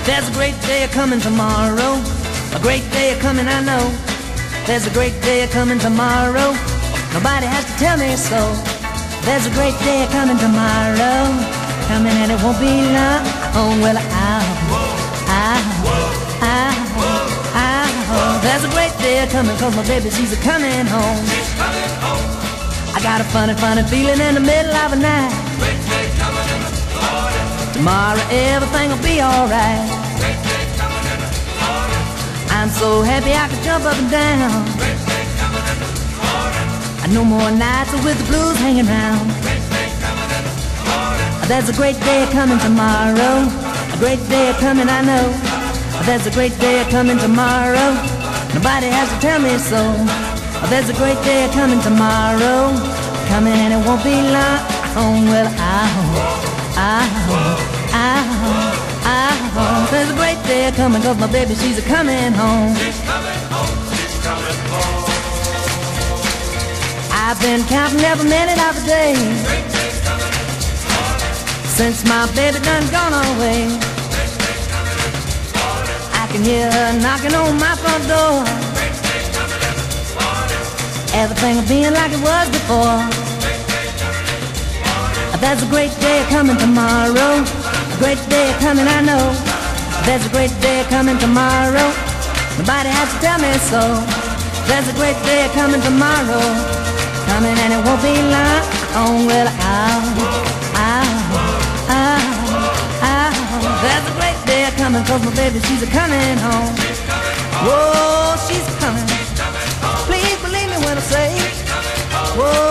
There's a great day coming tomorrow. A great day coming, I know. There's a great day coming tomorrow. Nobody has to tell me so. There's a great day coming tomorrow. Coming and it won't be long. Well, there's a great day coming 'cause my baby, she's a-coming home. I got a funny, funny feeling in the middle of the night. Tomorrow everything'll be alright. I'm so happy I can jump up and down. No more nights with the blues hanging round. There's a great day coming tomorrow. A great day coming, I know. There's a great day coming tomorrow. Nobody has to tell me so. There's a great day coming tomorrow. Coming and it won't be long. Well, there's a great day coming 'cause my baby, she's a-coming home. She's coming home. She's coming home. I've been counting every minute of the day since my baby done gone away. I can hear her knocking on my front door. Everything being like it was before. There's a great day coming tomorrow. A great day coming, I know. There's a great day coming tomorrow. Nobody has to tell me so. There's a great day coming tomorrow. Coming and it won't be long. Well, there's a great day coming 'cause my baby, she's a-coming home. Whoa, she's coming. Please believe me when I say, whoa.